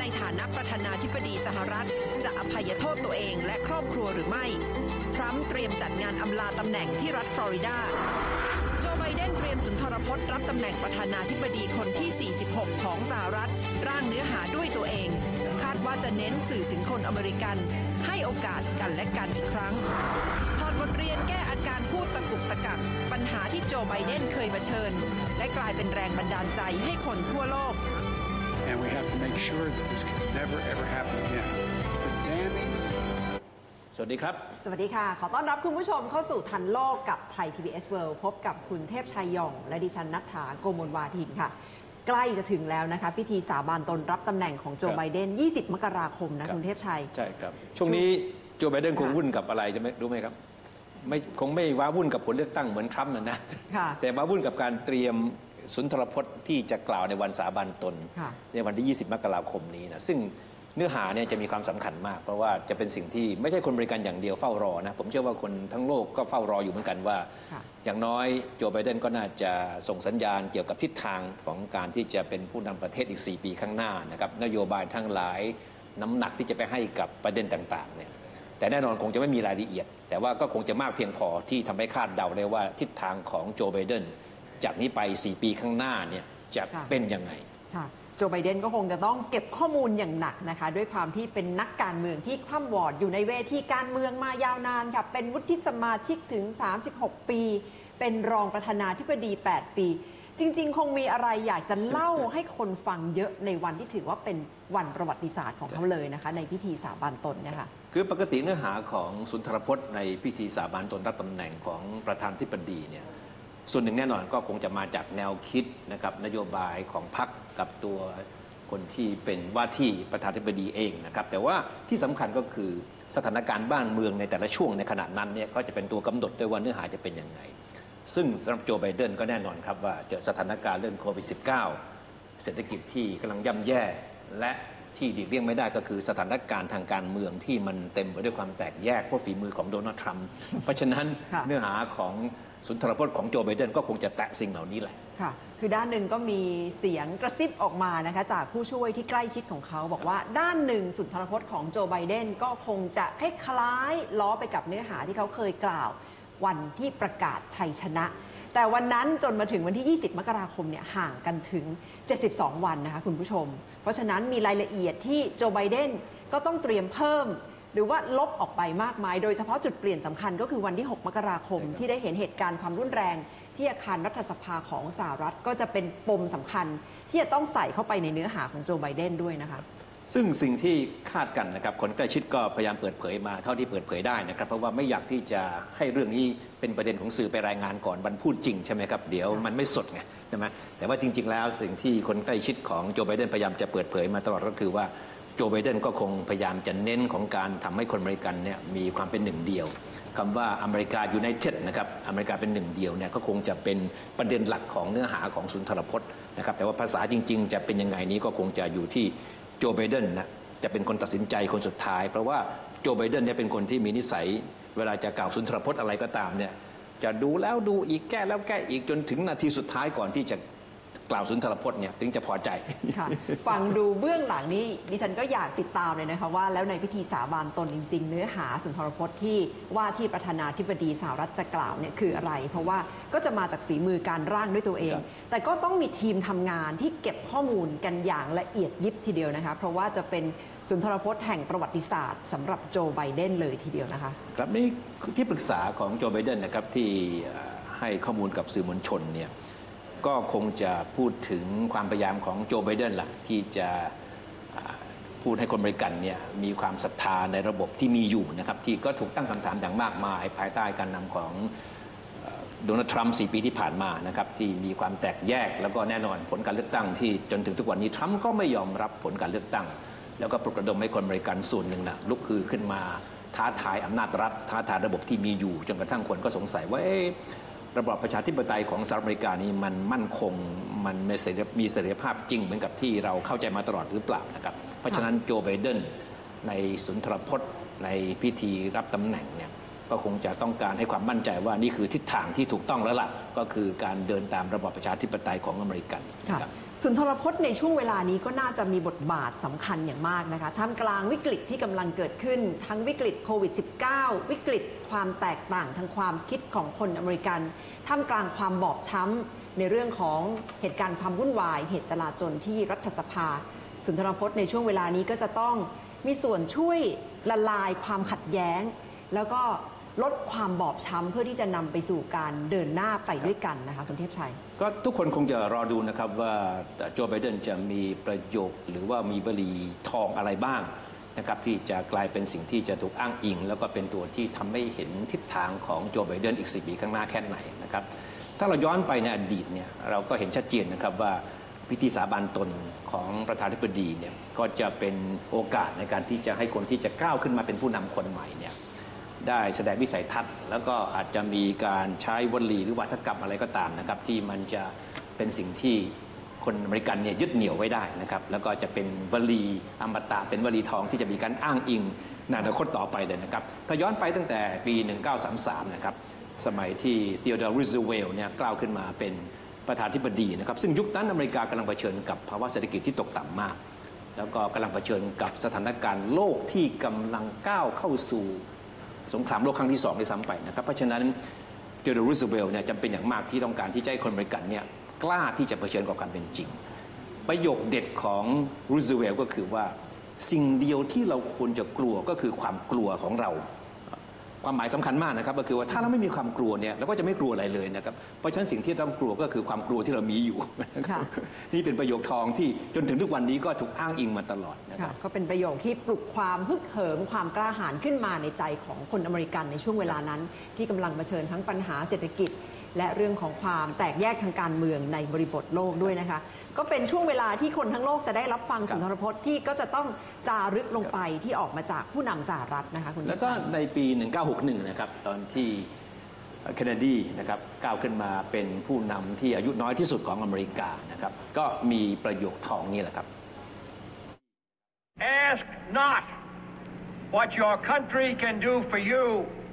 ในฐานะประธานาธิบดีสหรัฐจะอภัยโทษตัวเองและครอบครัวหรือไม่ทรัมป์เตรียมจัดงานอำลาตำแหน่งที่รัฐฟลอริดาโจไบเดนเตรียมสุนทรพจน์รับตำแหน่งประธานาธิบดีคนที่ 46 ของสหรัฐร่างเนื้อหาด้วยตัวเองคาดว่าจะเน้นสื่อถึงคนอเมริกันให้โอกาสกันและกันอีกครั้งถอดบทเรียนแก้อาการพูดตะกุกตะกักปัญหาที่โจไบเดนเคยเผชิญและกลายเป็นแรงบันดาลใจให้คนทั่วโลก And we have to make sure that this can never ever happen again. The damning สวัสดีครับสวัสดีค่ะขอต้อนรับคุณผู้ชมเข้าสู่ทันโลกกับไทย PBS World พบกับคุณเทพชัยยองและดิฉันณัฐฐา โกมลวาทินค่ะใกล้จะถึงแล้วนะคะพิธีสาบานตนรับตำแหน่งของโจไบเดน20 มกราคมนะคุณเทพชัยใช่ครับช่วงนี้โจไบเดนคงวุ่นกับอะไรจะไม่รู้ไหมครับคงไม่ว้าวุ่นกับผลเลือกตั้งเหมือนทรัมป์นะแต่ว้าวุ่นกับการเตรียมสุนทรพจน์ที่จะกล่าวในวันสาบานตนในวันที่20 มกราคมนี้นะซึ่งเนื้อหาเนี่ยจะมีความสำคัญมากเพราะว่าจะเป็นสิ่งที่ไม่ใช่คนบริการอย่างเดียวเฝ้ารอนะผมเชื่อว่าคนทั้งโลกก็เฝ้ารออยู่เหมือนกันว่าอย่างน้อยโจไบเดนก็น่าจะส่งสัญญาณเกี่ยวกับทิศทางของการที่จะเป็นผู้นำประเทศอีก4 ปีข้างหน้านะครับนโยบายทั้งหลายน้ำหนักที่จะไปให้กับประเด็นต่างๆเนี่ยแต่แน่นอนคงจะไม่มีรายละเอียดแต่ว่าก็คงจะมากเพียงพอที่ทำให้คาดเดาได้ว่าทิศทางของโจไบเดนจากนี้ไป4 ปีข้างหน้าเนี่ยจะเป็นยังไงโจไบเดนก็คงจะต้องเก็บข้อมูลอย่างหนักนะคะด้วยความที่เป็นนักการเมืองที่คร่ำวอร์ดอยู่ในเวทีการเมืองมายาวนานค่ะเป็นวุฒิสมาชิกถึง36 ปีเป็นรองประธานาธิบดี8 ปีจริงๆคงมีอะไรอยากจะเล่าให้คนฟังเยอะในวันที่ถือว่าเป็นวันประวัติศาสตร์ของเขาเลยนะคะในพิธีสาบานตนนะคะคือปกติเนื้อหาของสุนทรพจน์ในพิธีสาบานตนรับตำแหน่งของประธานาธิบดีเนี่ยส่วนหนึ่งแน่นอนก็คงจะมาจากแนวคิดนะครับนโยบายของพรรคกับตัวคนที่เป็นว่าที่ประธานาธิบดีเองนะครับแต่ว่าที่สำคัญก็คือสถานการณ์บ้านเมืองในแต่ละช่วงในขณะนั้นเนี่ยก็จะเป็นตัวกำหนดด้วยว่าเนื้อหาจะเป็นยังไงซึ่งสำหรับโจไบเดนก็แน่นอนครับว่าเจอสถานการณ์เรื่องโควิด -19 เศรษฐกิจที่กำลังย่ำแย่และที่หลีกเลี่ยงไม่ได้ก็คือสถานการณ์ทางการเมืองที่มันเต็มไปด้วยความแตกแยกเพราะฝีมือของโดนัลด์ทรัมป์เพราะฉะนั้นเนื้อหาของสุนทรพจน์ของโจไบเดนก็คงจะแตะสิ่งเหล่านี้แหละค่ะคือด้านหนึ่งก็มีเสียงกระซิบออกมานะคะจากผู้ช่วยที่ใกล้ชิดของเขาบอกว่าด้านหนึ่งสุนทรพจน์ของโจไบเดนก็คงจะคล้ายๆล้อไปกับเนื้อหาที่เขาเคยกล่าววันที่ประกาศชัยชนะแต่วันนั้นจนมาถึงวันที่ 20 มกราคมเนี่ยห่างกันถึง 72 วันนะคะคุณผู้ชมเพราะฉะนั้นมีรายละเอียดที่โจไบเดนก็ต้องเตรียมเพิ่มหรือว่าลบออกไปมากมายโดยเฉพาะจุดเปลี่ยนสำคัญก็คือวันที่ 6 มกราคมที่ได้เห็นเหตุการณ์ความรุนแรงที่อาคารรัฐสภาของสหรัฐก็จะเป็นปมสำคัญที่จะต้องใส่เข้าไปในเนื้อหาของโจไบเดนด้วยนะคะซึ่งสิ่งที่คาดกันนะครับคนใกล้ชิดก็พยายามเปิดเผยมาเท่าที่เปิดเผยได้นะครับเพราะว่าไม่อยากที่จะให้เรื่องนี้เป็นประเด็นของสื่อไปรายงานก่อนวันพูดจริงใช่ไหมครับเดี๋ยวมันไม่สดไงใช่ไหมแต่ว่าจริงๆแล้วสิ่งที่คนใกล้ชิดของโจไบเดนพยายามจะเปิดเผยมาตลอดก็คือว่าโจไบเดนก็คงพยายามจะเน้นของการทำให้คนอเมริกันเนี่ยมีความเป็นหนึ่งเดียวคำว่าอเมริกายูไนเต็ดนะครับอเมริกาเป็นหนึ่งเดียวเนี่ยก็คงจะเป็นประเด็นหลักของเนื้อหาของสุนทรพจน์นะครับแต่ว่าภาษาจริงๆจะเป็นยังไงนี้ก็คงจะอยู่ที่โจไบเดนนะจะเป็นคนตัดสินใจคนสุดท้ายเพราะว่าโจไบเดนเนี่ยเป็นคนที่มีนิสัยเวลาจะกล่าวสุนทรพจน์อะไรก็ตามเนี่ยจะดูแล้วดูอีกแก้แล้วแก้อีกจนถึงนาทีสุดท้ายก่อนที่จะกล่าวสุนทรพจน์เนี่ยถึงจะพอใจค่ะฟังดูเบื้องหลังนี้ดิฉันก็อยากติดตามเลยนะคะว่าแล้วในพิธีสาบานตนจริงๆเนื้อหาสุนทรพจน์ที่ว่าที่ประธานาธิบดีสหรัฐจะกล่าวเนี่ยคืออะไรเพราะว่าก็จะมาจากฝีมือการร่างด้วยตัวเองแต่ก็ต้องมีทีมทำงานที่เก็บข้อมูลกันอย่างละเอียดยิบทีเดียวนะคะเพราะว่าจะเป็นสุนทรพจน์แห่งประวัติศาสตร์สำหรับโจไบเดนเลยทีเดียวนะคะครับนี่ที่ปรึกษาของโจไบเดนนะครับที่ให้ข้อมูลกับสื่อมวลชนเนี่ยก็คงจะพูดถึงความพยายามของโจไบเดนล่ะที่จะพูดให้คนอเมริกันเนี่ยมีความศรัทธาในระบบที่มีอยู่นะครับที่ก็ถูกตั้งคำถามอย่างมากมายภายใต้การนำของโดนัลด์ทรัมป์4 ปีที่ผ่านมานะครับที่มีความแตกแยกแล้วก็แน่นอนผลการเลือกตั้งที่จนถึงทุกวันนี้ทรัมป์ก็ไม่ยอมรับผลการเลือกตั้งแล้วก็ปลุกระดมให้คนอเมริกันส่วนหนึ่งนะลุกฮือขึ้นมาท้าทายอำนาจรัฐท้าทายระบบที่มีอยู่จนกระทั่งคนก็สงสัยว่าระบอบประชาธิปไตยของสหรัฐอเมริกานี้มันมั่นคงมันมีเสรีภาพจริงเหมือนกับที่เราเข้าใจมาตลอดหรือเปล่านะครับเพราะฉะนั้นโจไบเดนในสุนทรพจน์ในพิธีรับตำแหน่งเนี่ยก็คงจะต้องการให้ความมั่นใจว่านี่คือทิศทางที่ถูกต้องแล้วล่ะก็คือการเดินตามระบอบประชาธิปไตยของอเมริกันครับสุนทรพจน์ในช่วงเวลานี้ก็น่าจะมีบทบาทสำคัญอย่างมากนะคะท่ามกลางวิกฤตที่กำลังเกิดขึ้นทั้งวิกฤตโควิด -19 วิกฤตความแตกต่างทางความคิดของคนอเมริกันท่ามกลางความบอบช้ำในเรื่องของเหตุการณ์ความวุ่นวายเหตุจลาจลที่รัฐสภาสุนทรพจน์ในช่วงเวลานี้ก็จะต้องมีส่วนช่วยละลายความขัดแย้งแล้วก็ลดความบอบช้ำเพื่อที่จะนำไปสู่การเดินหน้าไปด้วยกันนะคะคุณเทพชัยก็ทุกคนคงจะรอดูนะครับว่าโจไบเดนจะมีประโยคหรือว่ามีวลีทองอะไรบ้างนะครับที่จะกลายเป็นสิ่งที่จะถูกอ้างอิงแล้วก็เป็นตัวที่ทำให้เห็นทิศทางของโจไบเดนอีก10 ปีข้างหน้าแค่ไหนนะครับถ้าเราย้อนไปในอดีตเนี่ยเราก็เห็นชัดเจนนะครับว่าพิธีสาบานตนของประธานาธิบดีเนี่ยก็จะเป็นโอกาสในการที่จะให้คนที่จะก้าวขึ้นมาเป็นผู้นำคนใหม่เนี่ยได้แสดงวิสัยทัศน์แล้วก็อาจจะมีการใช้วลีหรือวาทกรรมอะไรก็ตามนะครับที่มันจะเป็นสิ่งที่คนอเมริกันเนี่ยยึดเหนี่ยวไว้ได้นะครับแล้วก็จะเป็นวลีอมตะเป็นวลีทองที่จะมีการอ้างอิงในอนาคตต่อไปเลยนะครับถ้าย้อนไปตั้งแต่ปี 1933 นะครับสมัยที่ธีโอดอร์ รูสเวลต์เนี่ยกล่าวขึ้นมาเป็นประธานาธิบดีนะครับซึ่งยุคนั้นอเมริกากำลังเผชิญกับภาวะเศรษฐกิจที่ตกต่ำมากแล้วก็กำลังเผชิญกับสถานการณ์โลกที่กำลังก้าวเข้าสู่สงครามโลกครั้งที่2ด้วยซ้ำไปนะครับเพราะฉะนั้นธีโอดอร์ รูสเวลต์เนี่ยจำเป็นอย่างมากที่ต้องการที่จะให้คนอเมริกันเนี่ยกล้าที่จะเผชิญกับความเป็นจริงประโยคเด็ดของรูสเวลต์ก็คือว่าสิ่งเดียวที่เราควรจะกลัวก็คือความกลัวของเราความหมายสำคัญมากนะครับก็คือว่าถ้าเราไม่มีความกลัวเนี่ยเราก็จะไม่กลัวอะไรเลยนะครับเพราะฉะนั้นสิ่งที่ต้องกลัวก็คือความกลัวที่เรามีอยู่นี่เป็นประโยคทองที่จนถึงทุกวันนี้ก็ถูกอ้างอิงมาตลอดนะครับก็เป็นประโยคที่ปลุกความฮึกเหิมความกล้าหาญขึ้นมาในใจของคนอเมริกันในช่วงเวลานั้นที่กำลังเผชิญทั้งปัญหาเศรษฐกิจและเรื่องของความแตกแยกทางการเมืองในบริบทโลกด้วยนะคะก็เป็นช่วงเวลาที่คนทั้งโลกจะได้รับฟังสุนทรพจน์ที่ก็จะต้องจารึกลงไปที่ออกมาจากผู้นำสหรัฐนะคะคุณแล้วก็ในปี 1961 นะครับตอนที่เคนเนดีนะครับก้าวขึ้นมาเป็นผู้นำที่อายุน้อยที่สุดของอเมริกานะครับก็มีประโยคทองนี่แหละครับ Ask not what your country can do for you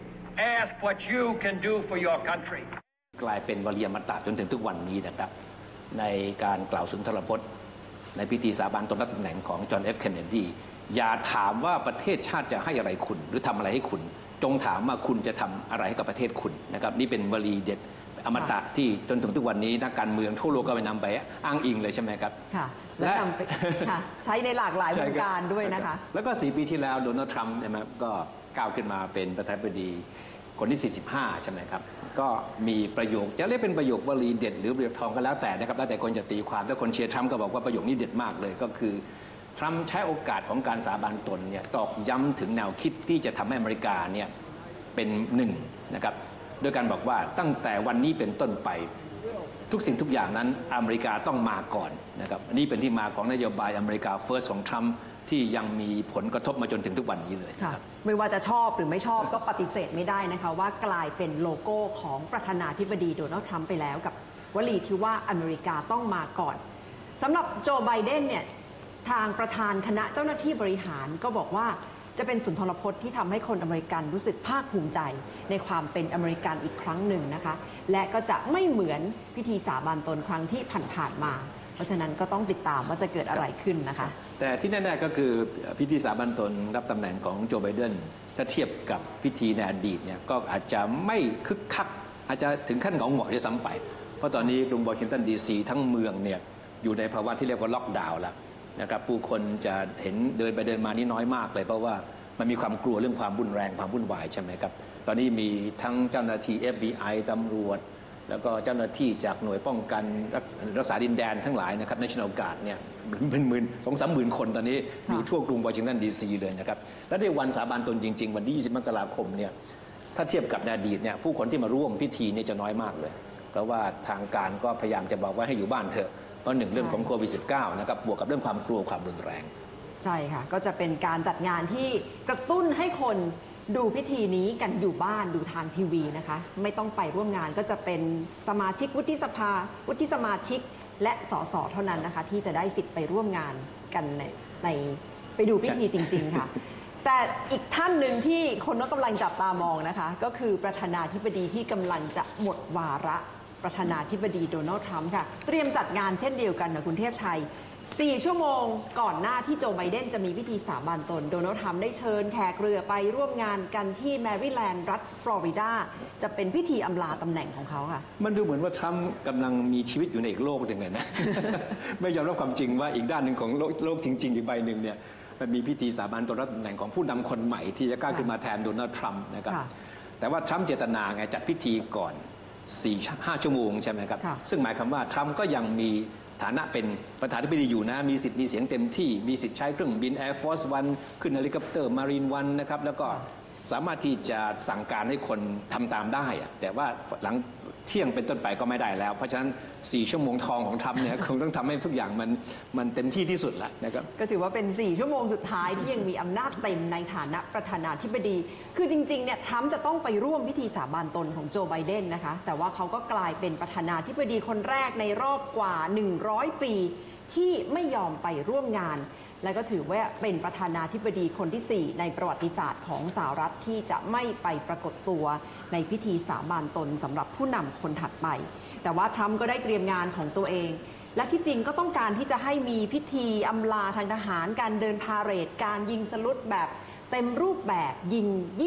Ask what you can do for your country กลายเป็นวลีอมตะจนถึงทุกวันนี้นะครับในการกล่าวสุนทรพจน์ในพิธีสาบานตนรับตำแหน่งของจอห์น เอฟ เคนเนดีอย่าถามว่าประเทศชาติจะให้อะไรคุณหรือทำอะไรให้คุณจงถามว่าคุณจะทำอะไรให้กับประเทศคุณนะครับนี่เป็นวลีเด็ดอมตะที่จนถึงทุกวันนี้นักการเมืองทั่วโลกก็ไปนำไปอ้างอิงเลยใช่ไหมครับค่ะและนำไปใช้ในหลากหลายวงการด้วยนะคะแล้วก็4 ปีที่แล้วโดนัลด์ทรัมป์นะครับก็ก้าวขึ้นมาเป็นประธานาธิบดีคนที่45ใช่ไหมครับก็มีประโยคจะเรียกเป็นประโยควลีเด็ดหรือประโยคทองก็แล้วแต่นะครับแล้วแต่คนจะตีความถ้าคนเชียร์ทรัมป์ก็บอกว่าประโยคนี้เด็ดมากเลยก็คือทรัมป์ใช้โอกาสของการสาบานตนเนี่ยตอกย้ำถึงแนวคิดที่จะทำให้อเมริกาเนี่ยเป็นหนึ่งนะครับโดยการบอกว่าตั้งแต่วันนี้เป็นต้นไปทุกสิ่งทุกอย่างนั้นอเมริกาต้องมาก่อนนะครับนี่เป็นที่มาของนโยบายอเมริกาเฟิร์สของทรัมป์ที่ยังมีผลกระทบมาจนถึงทุกวันนี้เลยครับไม่ว่าจะชอบหรือไม่ชอบก็ปฏิเสธไม่ได้นะคะว่ากลายเป็นโลโก้ของประธานาธิบดีโดนัลด์ทรัมป์ไปแล้วกับวลีที่ว่าอเมริกาต้องมาก่อนสำหรับโจไบเดนเนี่ยทางประธานคณะเจ้าหน้าที่บริหารก็บอกว่าจะเป็นสุนทรพจน์ที่ทำให้คนอเมริกันรู้สึกภาคภูมิใจในความเป็นอเมริกันอีกครั้งหนึ่งนะคะและก็จะไม่เหมือนพิธีสาบานตนครั้งที่ผ่านๆมาเพราะฉะนั้นก็ต้องติดตามว่าจะเกิดอะไรขึ้นนะคะแต่ที่แน่ๆก็คือพิธีสาบานตนรับตำแหน่งของโจไบเดนถ้าเทียบกับพิธีในอดีตเนี่ยก็อาจจะไม่คึกคักอาจจะถึงขั้นเหงาหงอยด้วยซ้ำไปเพราะตอนนี้กรุงวอชิงตันดีซีทั้งเมืองเนี่ยอยู่ในภาวะที่เรียกว่าล็อกดาวน์แล้วนะครับผู้คนจะเห็นเดินไปเดินมานี่น้อยมากเลยเพราะว่ามันมีความกลัวเรื่องความรุนแรงความวุ่นวายใช่ไหมครับตอนนี้มีทั้งเจ้าหน้าที่ FBI ตำรวจแล้วก็เจ้าหน้าที่จากหน่วยป้องกันรักษาดินแดนทั้งหลายนะครับ National Guard เนี่ยเป็น2-3 หมื่นคนตอนนี้อยู่ทั่วกรุงวอชิงตันดีซีเลยนะครับและในวันสาบานตนจริงๆวันที่20 มกราคมเนี่ยถ้าเทียบกับในอดีตเนี่ยผู้คนที่มาร่วมพิธีนี่จะน้อยมากเลยเพราะว่าทางการก็พยายามจะบอกว่าให้อยู่บ้านเถอะเพราะ1เรื่องของโควิด -19 นะครับบวกกับเรื่องความกลัวความรุนแรงใช่ค่ะก็จะเป็นการจัดงานที่กระตุ้นให้คนดูพิธีนี้กันอยู่บ้านดูทางทีวีนะคะไม่ต้องไปร่วมงานก็จะเป็นสมาชิกวุฒิสภาวุฒิสมาชิกและสสเท่านั้นนะคะที่จะได้สิทธิ์ไปร่วมงานกันในไปดูพิธีจริงๆค่ะแต่อีกท่านหนึ่งที่คนก็กำลังจับตามองนะคะก็คือประธานาธิบดีที่กำลังจะหมดวาระประธานาธิบดีโดนัลด์ทรัมป์ค่ะเตรียมจัดงานเช่นเดียวกันนะคุณเทพชัย4 ชั่วโมงก่อนหน้าที่โจไบเดนจะมีพิธีสาบานตนโดนัลด์ทรัมป์ได้เชิญแขกเรือไปร่วมงานกันที่แมริแลนด์รัฐฟลอริดาจะเป็นพิธีอำลาตำแหน่งของเขาค่ะมันดูเหมือนว่าทรัมป์กำลังมีชีวิตอยู่ในอีกโลกหนึ่งเลยนะ ไม่ยอมรับความจริงว่าอีกด้านหนึ่งของโลกจริงๆอีกใบหนึ่งเนี่ยมันมีพิธีสาบานตนรับตำแหน่งของผู้นำคนใหม่ที่จะก้าวขึ้นมาแทนโดนัลด์ทรัมป์นะครับแต่ว่าทรัมป์เจตนาไงจัดพิธีก่อน 4-5 ชั่วโมงใช่ไหมครับซึ่งหมายความว่าทรัมป์ก็ยังมีฐานะเป็นประธานาธิบดีอยู่นะมีสิทธิ์มีเสียงเต็มที่มีสิทธิ์ใช้เครื่องบิน Air Force One ขึ้นเฮลิคอปเตอร์ Marine One นะครับแล้วก็สามารถที่จะสั่งการให้คนทำตามได้แต่ว่าหลังเที่ยงเป็นต้นไปก็ไม่ได้แล้วเพราะฉะนั้น4 ชั่วโมงทองของทรัมป์เนี่ยคงต้องทำให้ทุกอย่างมันเต็มที่ที่สุดแล้วนะครับก็ถือว่าเป็น4 ชั่วโมงสุดท้ายที่ยังมีอำนาจเต็มในฐานะประธานาธิบดีคือจริงๆเนี่ยทรัมป์จะต้องไปร่วมพิธีสาบานตนของโจไบเดนนะคะแต่ว่าเขาก็กลายเป็นประธานาธิบดีคนแรกในรอบกว่า100 ปีที่ไม่ยอมไปร่วมงานและก็ถือว่าเป็นประธานาธิบดีคนที่4ในประวัติศาสตร์ของสหรัฐที่จะไม่ไปปรากฏตัวในพิธีสาบานตนสำหรับผู้นำคนถัดไปแต่ว่าทรัมป์ก็ได้เตรียมงานของตัวเองและที่จริงก็ต้องการที่จะให้มีพิธีอำลาทางทหารการเดินพาเหรดการยิงสลุดแบบเต็มรูปแบบยิง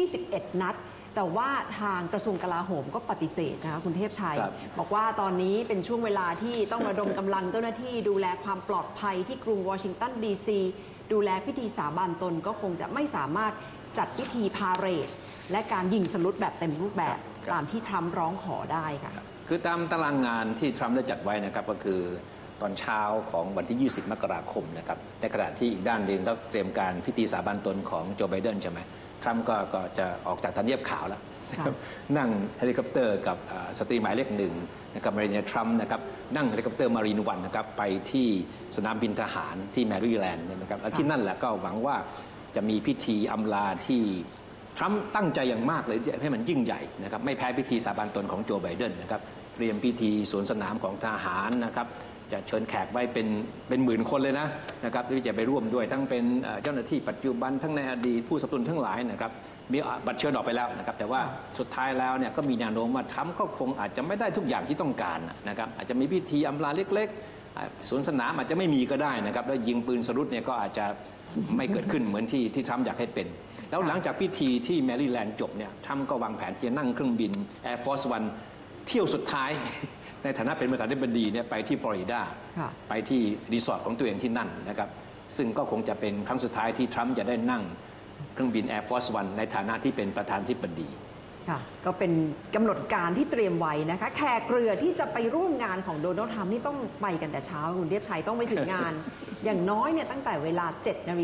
21 นัดแต่ว่าทางกระทรวงกลาโหมก็ปฏิเสธนะคะคุณเทพชัยบอกว่าตอนนี้เป็นช่วงเวลาที่ต้องระดมกำลังเจ้าหน้าที่ดูแลความปลอดภัยที่กรุงวอชิงตันดีซีดูแลพิธีสาบานตนก็คงจะไม่สามารถจัดพิธีพาเหรดและการยิงสลุดแบบเต็มรูปแบบตามที่ทรัมป์ร้องขอได้ค่ะคือตามตารางงานที่ทรัมป์ได้จัดไว้นะครับก็คือตอนเช้าของวันที่20 มกราคมนะครับในขณะที่อีกด้านหนึ่งก็เตรียมการพิธีสาบานตนของโจไบเดนใช่ไหมทรัมป์ก็จะออกจากทำเนียบขาวแล้วนั่งเฮลิคอปเตอร์กับสตรีหมายเลข1นะครับมารีนาทรัมป์นะครับนั่งเฮลิคอปเตอร์มารีนวันนะครับไปที่สนามบินทหารที่แมริแลนด์นะครับและที่นั่นแหละก็หวังว่าจะมีพิธีอำลาที่ทรัมป์ตั้งใจอย่างมากเลยให้มันยิ่งใหญ่นะครับไม่แพ้พิธีสาบานตนของโจไบเดนนะครับเตรียมพิธีสวนสนามของทหารนะครับจะเชิญแขกไว้เป็นหมื่นคนเลยนะครับที่จะไปร่วมด้วยทั้งเป็นเจ้าหน้าที่ปัจจุบันทั้งในอดีตผู้สนับสนุนทั้งหลายนะครับมีบัตรเชิญออกไปแล้วนะครับแต่ว่าสุดท้ายแล้วเนี่ยก็มีแนวโน้มว่าทรัมป์ก็คงอาจจะไม่ได้ทุกอย่างที่ต้องการนะครับอาจจะมีพิธีอำลาเล็กๆสวนสนามอาจจะไม่มีก็ได้นะครับแล้วยิงปืนสรุปเนี่ยก็อาจจะไม่เกิดขึ้นเหมือนที่ทรัมป์อยากให้เป็นแล้วหลังจากพิธีที่แมริแลนด์จบเนี่ยทรัมป์ก็วางแผนที่จะนั่งเครื่องบิน Air Force One เที่ยวสุดท้ายในฐานะเป็นประธานาธิบดีเนี่ยไปที่ฟลอริดาไปที่รีสอร์ทของตัวเองที่นั่นนะครับซึ่งก็คงจะเป็นครั้งสุดท้ายที่ทรัมป์จะได้นั่งเครื่องบิน Air Force One ในฐานะที่เป็นประธานาธิบดีค่ะก็เป็นกำหนดการที่เตรียมไว้นะคะแขกเรือที่จะไปร่วมงานของโดนัลด์ทรัมป์นี่ต้องไปกันแต่เช้าคุณเทพชัยต้องไปถึงงาน อย่างน้อยเนี่ยตั้งแต่เวลา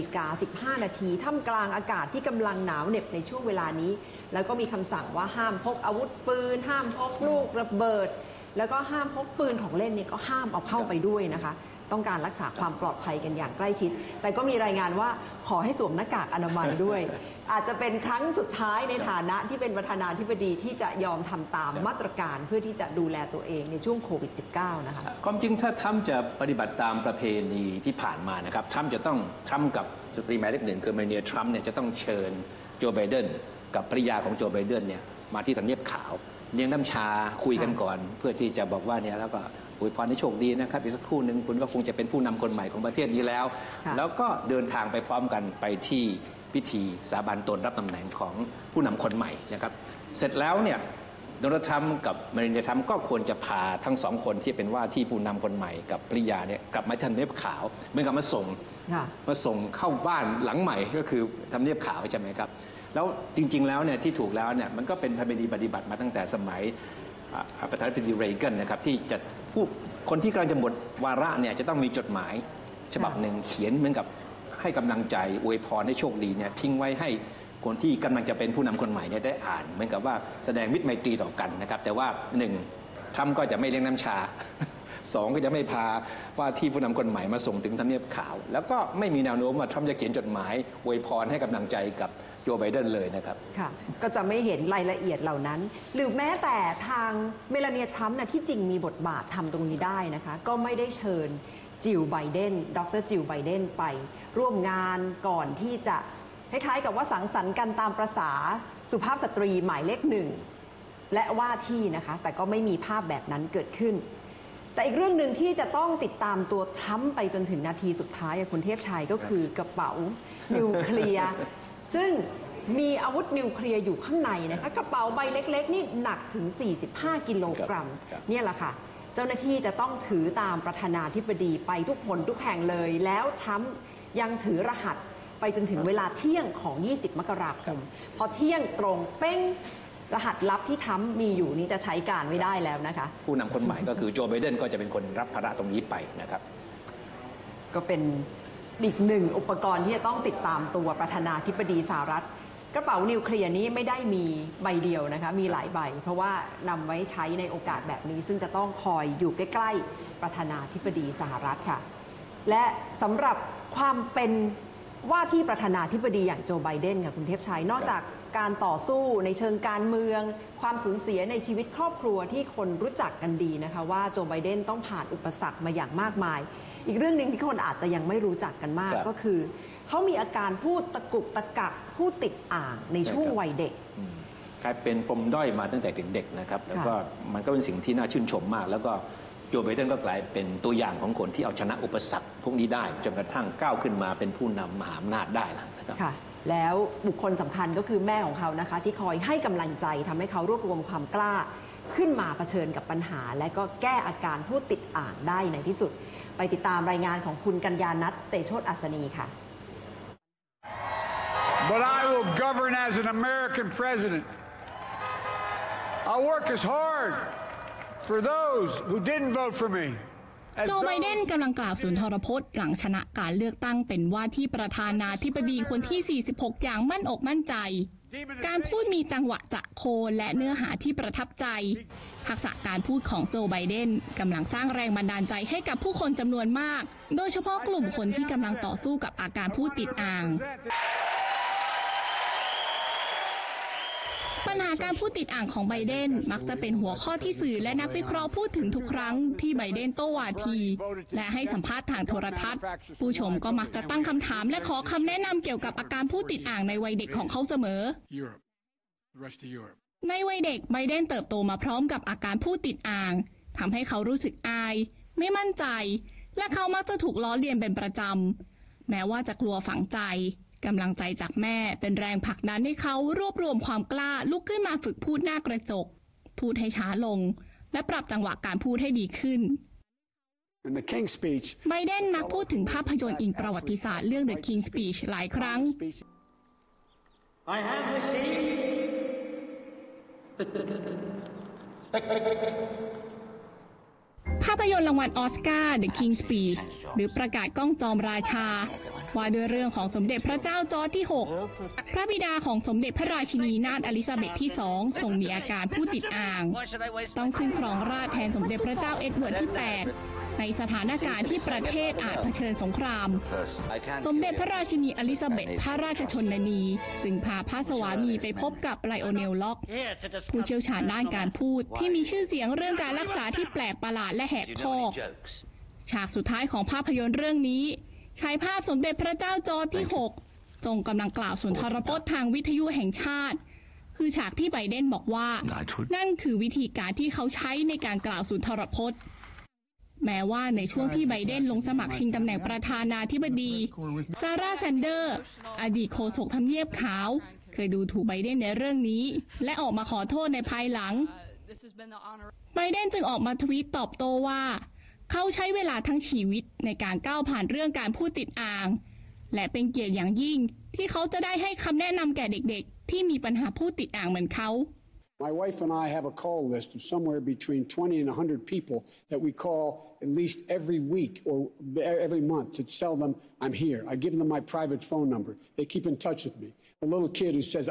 7:15 นาทีท่ามกลางอากาศที่กำลังหนาวเหน็บในช่วงเวลานี้แล้วก็มีคำสั่งว่าห้ามพกอาวุธปืนห้ามพกลูกระเบิดแล้วก็ห้ามพกปืนของเล่นนี่ก็ห้ามเอาเข้าไปด้วยนะคะต้องการรักษาความปลอดภัยกันอย่างใกล้ชิดแต่ก็มีรายงานว่าขอให้สวมหน้ากากอนามัยด้วย อาจจะเป็นครั้งสุดท้ายในฐานะที่เป็นประธานาธิบดีที่จะยอมทำตามมาตรการเพื่อที่จะดูแลตัวเองในช่วงโควิด -19 นะคะความจริงถ้าทรัมป์จะปฏิบัติตามประเพณีที่ผ่านมานะครับทรัมป์กับสตรีหมายเลข1คือเมลานีทรัมป์เนี่ยจะต้องเชิญโจไบเดนกับภรรยาของโจไบเดนเนี่ยมาที่ทำเนียบขาวเลี้ยงน้ำชาคุยกันก่อนเพื่อที่จะบอกว่าเนี่ยแล้วก็อวยพรให้โชคดีนะครับอีกสักครู่หนึ่งคุณก็คงจะเป็นผู้นำคนใหม่ของประเทศนี้แล้วแล้วก็เดินทางไปพร้อมกันไปที่พิธีสาบานตนรับตำแหน่งของผู้นำคนใหม่นะครับเสร็จแล้วเนี่ยโดนัลด์ทรัมป์กับเมลานีทรัมป์ก็ควรจะพาทั้งสองคนที่เป็นว่าที่ผู้นำคนใหม่กับภรรยาเนี่ยกลับมาทำเนียบขาวเหมือนกับมาส่งเข้าบ้านหลังใหม่ก็คือทำเนียบขาวใช่ไหมครับแล้วจริงๆแล้วเนี่ยที่ถูกแล้วเนี่ยมันก็เป็นประเพณีปฏิบัติมาตั้งแต่สมัยประธานาธิบดีเรแกนนะครับที่จะผู้คนที่กำลังจะหมดวาระเนี่ยจะต้องมีจดหมายฉบับหนึ่งเขียนเหมือนกับให้กำลังใจอวยพรให้โชคดีเนี่ยทิ้งไว้ให้คนที่กำลังจะเป็นผู้นำคนใหม่เนี่ยได้อ่านเหมือนกับว่าแสดงมิตรไมตรีต่อกันนะครับแต่ว่า1ทรัมป์ก็จะไม่เลี้ยงน้ำชา2ก็จะไม่พาว่าที่ผู้นำคนใหม่มาส่งถึงทำเนียบขาวแล้วก็ไม่มีแนวโน้มว่าทรัมป์จะเขียนจดหมายอวยพรให้กำลังใจกับโจไบเดนเลยนะครับค่ะก็จะไม่เห็นรายละเอียดเหล่านั้นหรือแม้แต่ทางเมลานีทรัมป์นะที่จริงมีบทบาททำตรงนี้ได้นะคะก็ไม่ได้เชิญจิลไบเดนดรจิลไบเดนไปร่วมงานก่อนที่จะคล้ายๆกับว่าสังสรรค์กันตามประสาสุภาพสตรีหมายเลข1 และว่าที่นะคะแต่ก็ไม่มีภาพแบบนั้นเกิดขึ้นแต่อีกเรื่องหนึ่งที่จะต้องติดตามตัวทรัมป์ไปจนถึงนาทีสุดท้ายคุณเทพชัยก็คือกระเป๋านิวเคลียร์ซึ่งมีอาวุธนิวเคลียร์อยู่ข้างในนะคะกระเป๋าใบเล็กๆนี่หนักถึง45 กิโลกรัมเนี่ยแหละค่ะเจ้าหน้าที่จะต้องถือตามประธานาธิบดีไปทุกคนทุกแห่งเลยแล้วทรัมป์ยังถือรหัสไปจนถึงเวลาเที่ยงของ20 มกราคมพอเที่ยงตรงเป้งรหัสลับที่ทรัมป์มีอยู่นี้จะใช้การไม่ได้แล้วนะคะผู้นำคนใหม่ก็คือโจไบเดนก็จะเป็นคนรับภาระตรงนี้ไปนะครับก็เป็นอีกหนึ่งอุปกรณ์ที่จะต้องติดตามตัวประธานาธิบดีสหรัฐกระเป๋านิวเคลียร์นี้ไม่ได้มีใบเดียวนะคะมีหลายใบเพราะว่านำไว้ใช้ในโอกาสแบบนี้ซึ่งจะต้องคอยอยู่ใกล้ๆประธานาธิบดีสหรัฐค่ะและสำหรับความเป็นว่าที่ประธานาธิบดีอย่างโจไบเดนค่ะคุณเทพชัยนอกจากการต่อสู้ในเชิงการเมืองความสูญเสียในชีวิตครอบครัวที่คนรู้จักกันดีนะคะว่าโจไบเดนต้องผ่านอุปสรรคมาอย่างมากมายอีกเรื่องหนึ่งที่คนอาจจะยังไม่รู้จักกันมากก็คือเขามีอาการพูดตะกุกตะกักพูดติดอ่างในช่วงวัยเด็กกลายเป็นปมด้อยมาตั้งแต่เด็กๆนะครับแล้วก็มันก็เป็นสิ่งที่น่าชื่นชมมากแล้วก็โจไบเดนก็กลายเป็นตัวอย่างของคนที่เอาชนะอุปสรรคพวกนี้ได้จนกระทั่งก้าวขึ้นมาเป็นผู้นำมหาอำนาจได้นะครับค่ะแล้วบุคคลสำคัญก็คือแม่ของเขานะคะที่คอยให้กำลังใจทำให้เขารวบรวมความกล้าขึ้นมาเผชิญกับปัญหาและก็แก้อาการพูดติดอ่างได้ในที่สุดไปติดตามรายงานของคุณกัญญานัท เตโชติอัศนีค่ะ But I will govern as an American president. I'll work as hard for those who didn't vote for me. โจไบเดนกำลังกล่าวสุนทรพจน์หลังชนะการเลือกตั้งเป็นว่าที่ประธานาธิบดีคนที่46อย่างมั่นอกมั่นใจการพูดมีจังหวะจะโคนและเนื้อหาที่ประทับใจทักษะการพูดของโจไบเดนกำลังสร้างแรงบันดาลใจให้กับผู้คนจำนวนมากโดยเฉพาะกลุ่มคนที่กำลังต่อสู้กับอาการพูดติดอ่างปัญหาการพูดติดอ่างของไบเดนมักจะเป็นหัวข้อที่สื่อและนักวิเคราะห์พูดถึงทุกครั้งที่ไบเดนโต้วาทีและให้สัมภาษณ์ทางโทรทัศน์ผู้ชมก็มักจะตั้งคำถามและขอคำแนะนำเกี่ยวกับอาการพูดติดอ่างในวัยเด็กของเขาเสมอในวัยเด็กไบเดนเติบโตมาพร้อมกับอาการพูดติดอ่างทำให้เขารู้สึกอายไม่มั่นใจและเขามักจะถูกล้อเลียนเป็นประจำแม้ว่าจะกลัวฝังใจกำลังใจจากแม่เป็นแรงผลักดันให้เขารวบรวมความกล้าลุกขึ้นมาฝึกพูดหน้ากระจกพูดให้ช้าลงและปรับจังหวะการพูดให้ดีขึ้นไบเดนมักพูดถึงภาพยนตร์อิงประวัติศาสตร์เรื่อง The King's Speech หลายครั้ง I have received ภาพยนตร์รางวัลออสการ์ The King's Speech หรือประกาศกล้องจอมราชาว่าด้วยเรื่องของสมเด็จพระเจ้าจอร์จที่6พระบิดาของสมเด็จพระราชินีนาถอลิซาเบธที่2ทรงมีอาการพูดติดอ่างต้องขึ้นครองราชย์แทนสมเด็จพระเจ้าเอ็ดเวิร์ดที่8ในสถานการณ์ที่ประเทศอาจเผชิญสงครามสมเด็จพระราชินีอลิซาเบธพระราชชนนีจึงพาพระสวามีไปพบกับไลโอเนล ล็อกผู้เชี่ยวชาญด้านการพูดที่มีชื่อเสียงเรื่องการรักษาที่แปลกประหลาดและแหกคอกฉากสุดท้ายของภาพยนตร์เรื่องนี้ฉายภาพสมเด็จพระเจ้าจอร์จที่6ทรงกำลังกล่าวสุนทรพจน์ทางวิทยุแห่งชาติคือฉากที่ไบเดนบอกว่านั่นคือวิธีการที่เขาใช้ในการกล่าวสุนทรพจน์แม้ว่าในช่วงที่ไบเดนลงสมัครชิงตำแหน่งประธานาธิบดีซาร่า แซนเดอร์อดีตโฆษกทำเนียบขาวเคยดูถูกไบเดนในเรื่องนี้และออกมาขอโทษในภายหลังไบเดนจึงออกมาทวีตตอบโต้ว่าเขาใช้เวลาทั้งชีวิตในการก้าวผ่านเรื่องการพูดติดอ่างและเป็นเกียรติอย่างยิ่งที่เขาจะได้ให้คำแนะนำแก่เด็กๆที่มีปัญหาพูดติดอ่างเหมือนเขา My wife and I have a call list of somewhere between 20 and 100 people that we call at least every week or every month to tell them I'm here. I give them my private phone number. They keep in touch with me. A little kid who says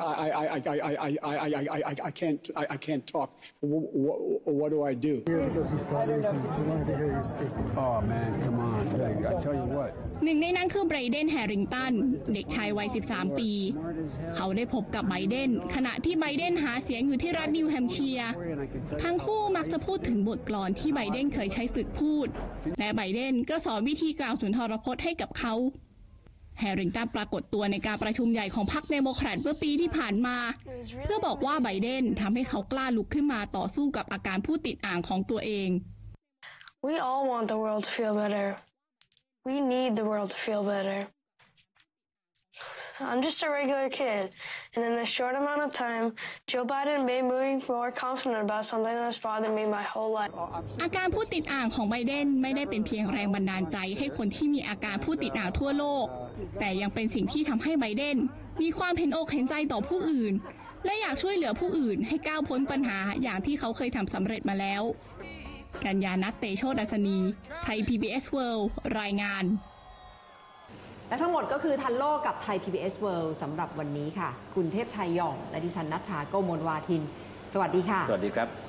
I can't talk. What do I do? Because he's still nursing. We wanted to hear you speak. Oh man, come on! I tell you what. หนึ่งในนั้นคือไบเดน แฮริงตันเด็กชายวัย13 ปีเขาได้พบกับไบเดนขณะที่ไบเดนหาเสียงอยู่ที่รัฐนิวแฮมป์เชียร์ทั้งคู่มักจะพูดถึงบทกลอนที่ไบเดนเคยใช้ฝึกพูดและไบเดนก็สอนวิธีกล่าวสุนทรพจน์ให้กับเขาแฮริงตันปรากฏตัวในการประชุมใหญ่ของพรรคเดโมแครตเมื่อปีที่ผ่านมาเพื่อบอกว่าไบเดนทำให้เขากล้าลุกขึ้นมาต่อสู้กับอาการผู้ติดอ่างของตัวเอง We all want the world to feel better. We need the world to feel better. I'm just a regular kid, and in a short amount of time, Joe Biden made me more confident about something that's bothered me my whole life. อาการผู้ติดอ่างของไบเดนไม่ได้เป็นเพียงแรงบันดาลใจให้คนที่มีอาการผู้ติดอ่างทั่วโลกแต่ยังเป็นสิ่งที่ทำให้ไบเดนมีความเห็นอกเห็นใจต่อผู้อื่นและอยากช่วยเหลือผู้อื่นให้ก้าวพ้นปัญหาอย่างที่เขาเคยทำสำเร็จมาแล้วกัญญาณัฐ เตโชดัชนีไทย PBS World รายงานและทั้งหมดก็คือทันโลกกับไทย PBS World สำหรับวันนี้ค่ะคุณเทพชัยหย่องและดิฉันณัฐฐา โกมลวาทินสวัสดีค่ะสวัสดีครับ